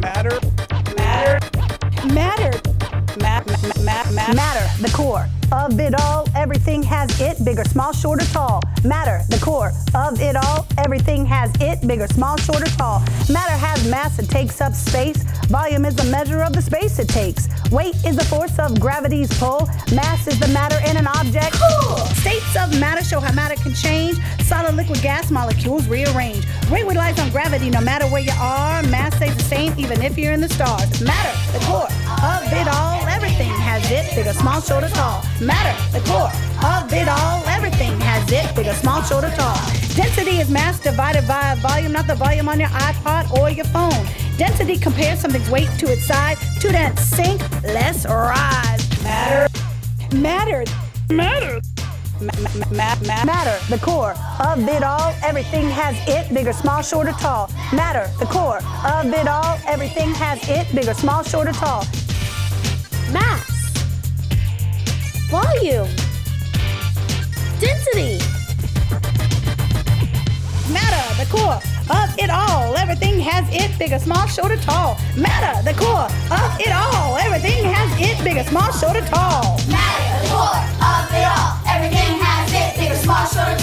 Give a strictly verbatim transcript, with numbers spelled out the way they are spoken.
Matter. Matter. Matter. Ma ma ma Matter, the core of it all, everything has it, bigger, small, short, or tall. Matter, the core of it all, everything has it, bigger, small, short, or tall. Matter has mass, it takes up space. Volume is the measure of the space it takes. Weight is the force of gravity's pull. Mass is the matter in an object. Cool. States of matter show how matter can change. Solid, liquid, gas molecules rearrange. Weight relies on gravity no matter where you are. Mass stays the same even if you're in the stars. Matter, the core of it all, everything has it, bigger, small, short, or tall. Matter, the core of it all, everything has it, bigger, small, short, or tall. Density is mass divided by volume, not the volume on your iPod or your phone. Density compares something's weight to its size. Too dense, sink, less rise. Matter. Matter. Matter. Ma ma ma matter, the core of it all, everything has it, bigger, small, short, or tall. Matter, the core of it all, everything has it, bigger, small, short, or tall. Mass. Volume. Density. Matter, the core of it all, everything has it, bigger, small, short, or tall. Matter, the core of it all, everything has it, bigger, small, short, or tall. Matter, the core of it all, everything has it, bigger, small, short, or